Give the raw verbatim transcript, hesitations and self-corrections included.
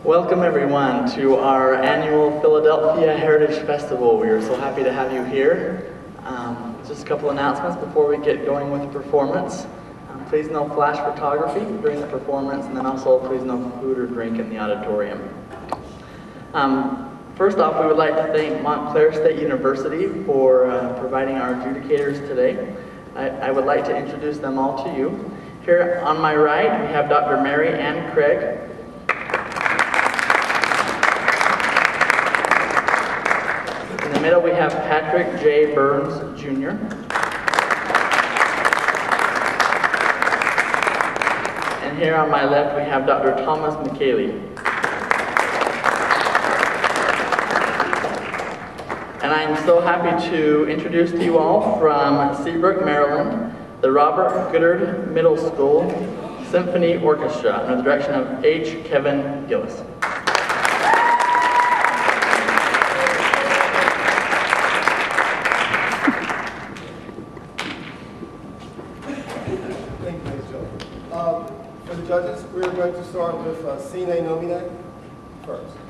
Welcome everyone to our annual Philadelphia Heritage Festival. We are so happy to have you here. Um, just a couple announcements before we get going with the performance. Um, please no flash photography during the performance, and then also please no food or drink in the auditorium. Um, first off, we would like to thank Montclair State University for uh, providing our adjudicators today. I, I would like to introduce them all to you. Here on my right, we have Doctor Mary Ann Craig. In the middle, we have Patrick J. Burns, Junior And here on my left, we have Doctor Thomas McKaylee. And I'm so happy to introduce to you all from Seabrook, Maryland, the Robert Goddard Middle School Symphony Orchestra under the direction of H. Kevin Gillis. Thank you, Miz Joe. Um, for the judges, we're going to start with uh, Sine Nomine first.